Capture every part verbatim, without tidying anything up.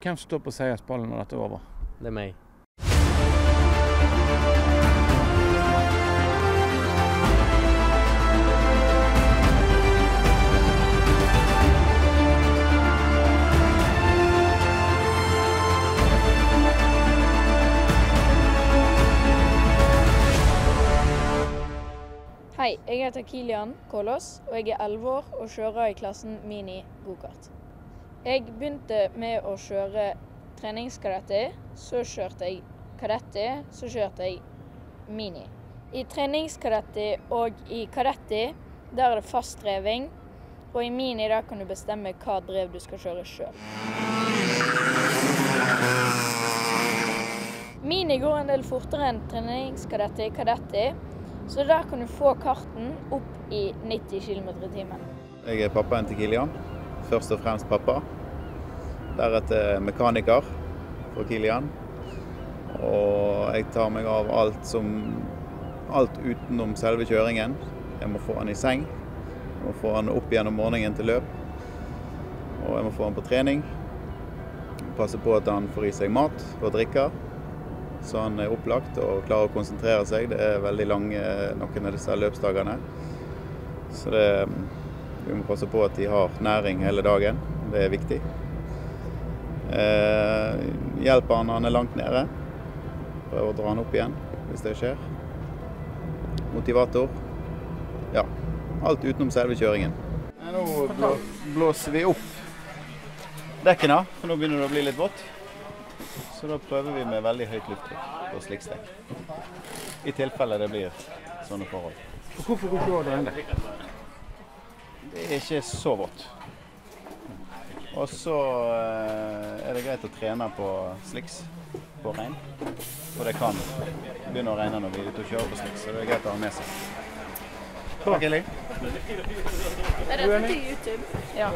Hvem står på seierspallen når dette er over? Det er meg. Hei, jeg heter Kilian Kolås, og jeg er elleve år og kjører i klassen Mini Go-kart. Jeg begynte med å kjøre treningskadette, så kjørte jeg kadette, så kjørte jeg Mini. I treningskadette og i kadette, der er det fast dreving, og i Mini der kan du bestemme hva drev du skal kjøre selv. Mini går en del fortere enn treningskadette i kadette, så der kan du få karten opp i nitti kilometer i timen. Jeg er pappaen til Kilian, først og fremst pappa. Deretter mekaniker for Kilian. Og jeg tar meg av alt, som, alt utenom selve kjøringen. Jeg må få han i seng, jeg må få han opp igjen om morgenen til løp. Og jeg må få han på trening. Passe på at han får i seg mat og drikker, så han er opplagt og klarer å konsentrere seg. Det er veldig lange noen av disse løpsdagene. Så det, vi må passe på at de har næring hele dagen. Det er viktig. Eh, hjelper han når han er langt nede. Prøver å dra han opp igjen hvis det skjer. Motivator. Ja, alt utenom selve kjøringen. Nå blåser vi opp dekkene, for nå begynner det å bli litt vått. Så da prøver vi med veldig høyt lufttrykk på slikkstrekk. I tilfelle det blir sånne forhold. Hvorfor går det enda? Det er ikke så vått. Og så er det greit å trene på slicks på regn. For det kan begynne å regne når vi er ute og kjører på slicks, så det er greit å ha med seg. Takk, Eli. Er dette til YouTube? Ja.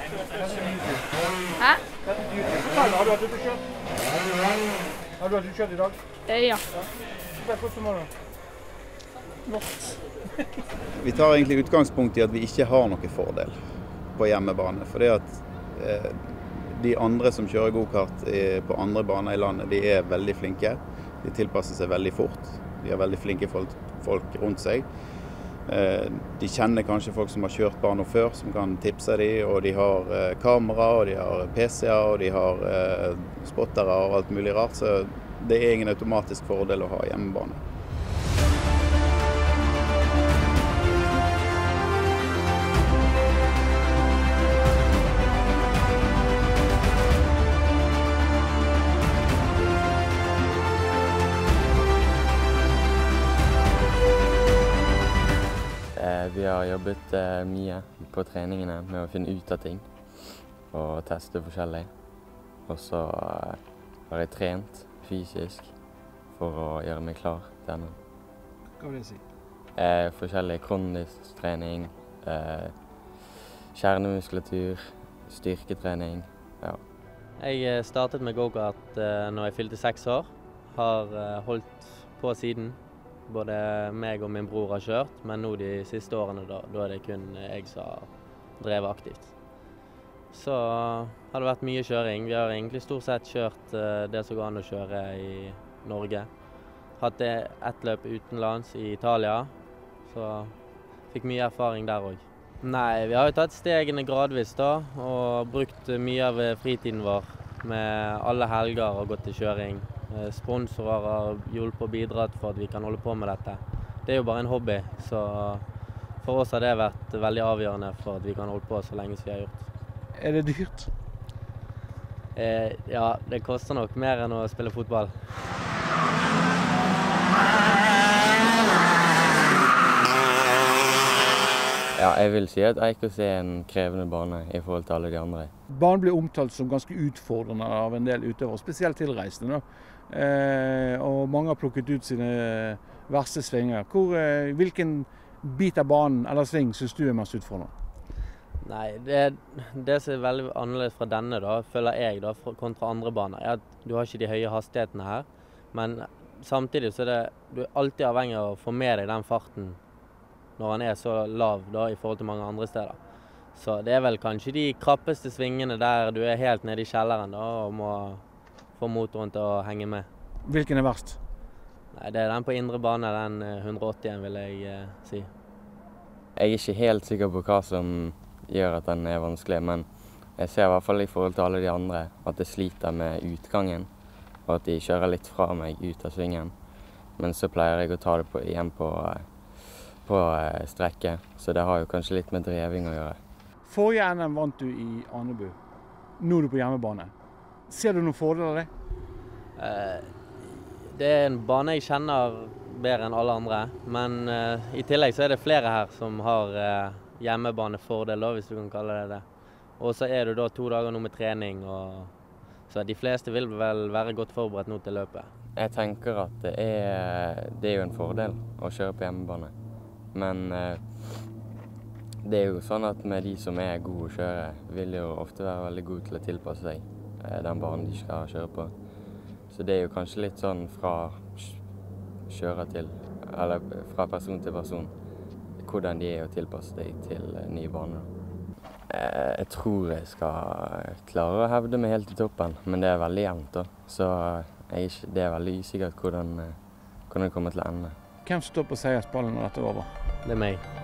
Hæ? Har du hatt ute og kjørt? Har du hatt ute og kjørt i dag? Eh, ja. Hvordan var det? Vått. Vi tar egentlig utgangspunkt i at vi ikke har noen fordel på hjemmebane. For det at eh, de andre som kjører go-kart på andre baner i landet, de er veldig flinke. De tilpasser seg veldig fort. De har veldig flinke folk, folk rundt seg. Eh, de kjenner kanskje folk som har kjørt baner før, som kan tipse dem, og de har eh, kamera, og de har P C-er, og de har eh, spottere og alt mulig rart. Så det er ingen automatisk fordel å ha hjemmebane. Vi har jobbet eh, mye på treningene med å finne ut av ting og teste forskjellig. Og så eh, har jeg trent fysisk for å gjøre meg klar til denne. Hva vil det si? Eh, forskjellig kondistrening, eh, kjernemuskulatur, styrketrening. Ja. Jeg startet med go-kart eh, når jeg fylte seks år. Har eh, holdt på siden. Både meg og min bror har kjørt, men nå de siste årene da, da er det kun jeg som har drevet aktivt. Så har det vært mye kjøring. Vi har egentlig stort sett kjørt uh, det som går an å kjøre i Norge. Hatt ett løp utenlands i Italia, så fikk mye erfaring der også. Nei, vi har jo tatt stegene gradvis da, og brukt mye av fritiden vår med alle helger og gått til kjøring. Sponsorer har hjulpet og bidratt for at vi kan holde på med dette. Det er jo bare en hobby, så for oss har det vært veldig avgjørende for at vi kan holde på så lenge som vi har gjort. Er det dyrt? Eh, ja, det koster nok mer enn å spille fotball. Ja, jeg vil si at Eikås er en krevende bane i forhold til alle de andre. Banen blir omtalt som ganske utfordrende av en del utøvere, spesielt tilreisende. Eh, og mange har plukket ut sine verste svinger. Hvor, eh, hvilken bit av banen eller sving synes du er mest utfordrende? Nei, det, det som er veldig annerledes fra denne, da, føler jeg, da, kontra andre baner, er at du har ikke de høye hastighetene her. Men samtidig så er det, du er alltid avhengig av å få med deg den farten når han er så lav da, i forhold til mange andre steder. Så det er vel kanskje de krappeste svingene der du er helt nede i kjelleren da, og må få motoren til å henge med. Hvilken er verst? Nei, det er den på indre bane, den hundre åtti vil jeg eh, si. Jeg er ikke helt sikker på hva som gjør at den er vanskelig, men jeg ser i hvert fall i forhold til alle de andre at jeg sliter med utgangen, og at de kjører litt fra meg ut av svingen. Men så pleier jeg å ta det på, igjen på, på strekke, så det har jo kanskje litt med dreving å gjøre. Forrige N M vant du i Andebu. Nå er du på hjemmebane. Ser du noen fordeler av det? Eh, det er en bane jeg kjenner bedre enn alle andre, men eh, i tillegg så er det flere her som har eh, hjemmebanefordeler, hvis du kan kalle det det. Og så er du da to dager nå med trening, og så de fleste vil vel være godt forberedt nå til løpet. Jeg tenker at det er, det er jo en fordel å kjøre på hjemmebane, men eh, det er jo sånn at med de som er gode å kjøre, vil jo ofte være veldig gode til å tilpasse seg eh, den banen de skal kjøre på. Så det er jo kanskje litt sånn fra kjører til, eller fra person til person, hvordan de er å tilpasse deg til nye baner. Jeg tror jeg skal klare å hevde meg helt i toppen, men det er veldig jevnt da. Så jeg, det er veldig usikkert hvordan, hvordan det kommer til å ende. Hvem står på seierspallen når dette er over? Det er meg.